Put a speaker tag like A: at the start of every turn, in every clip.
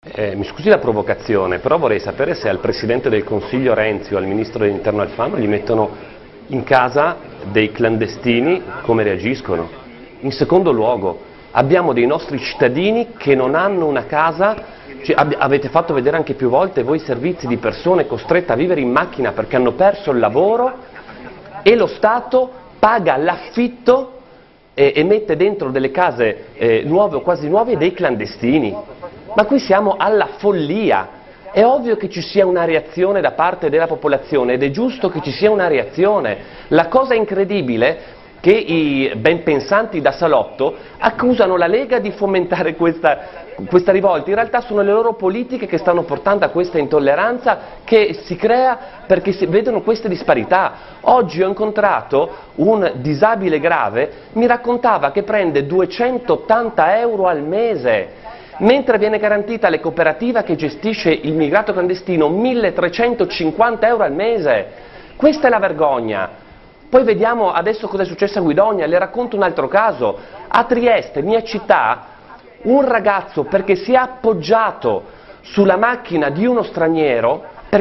A: Mi scusi la provocazione, però vorrei sapere se al Presidente del Consiglio Renzi o al Ministro dell'Interno Alfano gli mettono in casa dei clandestini, come reagiscono. In secondo luogo, abbiamo dei nostri cittadini che non hanno una casa, avete fatto vedere anche più volte voi servizi di persone costrette a vivere in macchina perché hanno perso il lavoro e lo Stato paga l'affitto e mette dentro delle case nuove o quasi nuove dei clandestini. Ma qui siamo alla follia. È ovvio che ci sia una reazione da parte della popolazione ed è giusto che ci sia una reazione. La cosa incredibile è che i ben pensanti da salotto accusano la Lega di fomentare questa rivolta. In realtà sono le loro politiche che stanno portando a questa intolleranza che si crea perché si vedono queste disparità. Oggi ho incontrato un disabile grave, mi raccontava che prende 280 euro al mese. Mentre viene garantita alle cooperative che gestisce il migrato clandestino 1350 euro al mese. Questa è la vergogna. Poi vediamo adesso cosa è successo a Guidonia, le racconto un altro caso. A Trieste, mia città, un ragazzo perché si è appoggiato sulla macchina di uno straniero,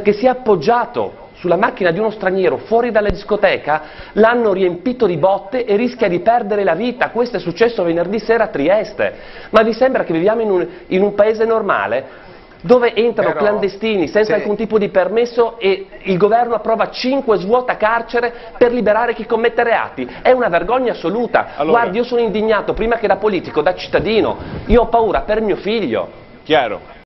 A: fuori dalla discoteca, l'hanno riempito di botte e rischia di perdere la vita. Questo è successo venerdì sera a Trieste. Ma vi sembra che viviamo in un paese normale? Dove entrano clandestini senza alcun tipo di permesso e il governo approva 5 svuota carcere per liberare chi commette reati. È una vergogna assoluta.
B: Allora,
A: guardi, io sono indignato prima che da politico, da cittadino. Io ho paura per mio figlio.
B: Chiaro.